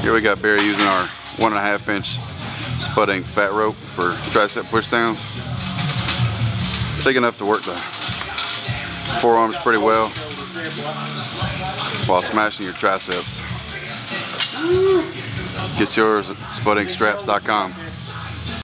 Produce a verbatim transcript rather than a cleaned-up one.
Here we got Barry using our one and a half inch Spud fat rope for tricep pushdowns. Thick enough to work the forearms pretty well while smashing your triceps. Get yours at spud straps dot com.